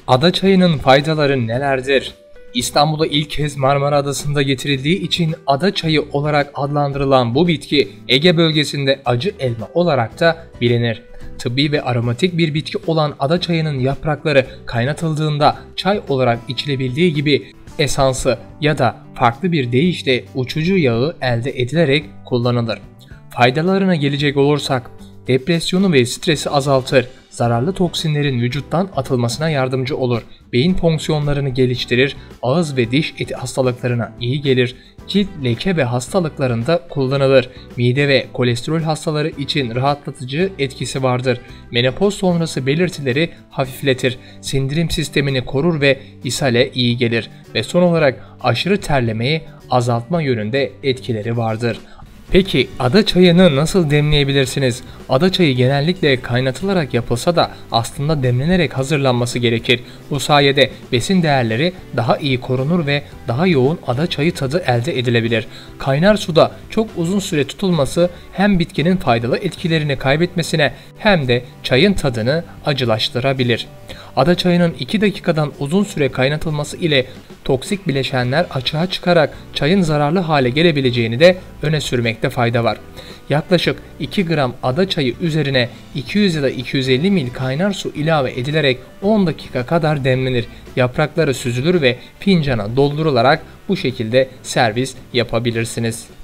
Ada çayının faydaları nelerdir? İstanbul'a ilk kez Marmara Adası'nda getirildiği için ada çayı olarak adlandırılan bu bitki Ege bölgesinde acı elma olarak da bilinir. Tıbbi ve aromatik bir bitki olan ada çayının yaprakları kaynatıldığında çay olarak içilebildiği gibi esansı ya da farklı bir deyişle uçucu yağı elde edilerek kullanılır. Faydalarına gelecek olursak, depresyonu ve stresi azaltır, zararlı toksinlerin vücuttan atılmasına yardımcı olur, beyin fonksiyonlarını geliştirir, ağız ve diş eti hastalıklarına iyi gelir, cilt leke ve hastalıklarında kullanılır, mide ve kolesterol hastaları için rahatlatıcı etkisi vardır, menopoz sonrası belirtileri hafifletir, sindirim sistemini korur ve ishale iyi gelir ve son olarak aşırı terlemeyi azaltma yönünde etkileri vardır. Peki ada çayını nasıl demleyebilirsiniz? Ada çayı genellikle kaynatılarak yapılsa da aslında demlenerek hazırlanması gerekir. Bu sayede besin değerleri daha iyi korunur ve daha yoğun ada çayı tadı elde edilebilir. Kaynar suda çok uzun süre tutulması hem bitkinin faydalı etkilerini kaybetmesine hem de çayın tadını acılaştırabilir. Ada çayının 2 dakikadan uzun süre kaynatılması ile toksik bileşenler açığa çıkarak çayın zararlı hale gelebileceğini de öne sürmekte fayda var. Yaklaşık 2 gram ada çayı üzerine 200 ya da 250 ml kaynar su ilave edilerek 10 dakika kadar demlenir. Yaprakları süzülür ve fincana doldurularak bu şekilde servis yapabilirsiniz.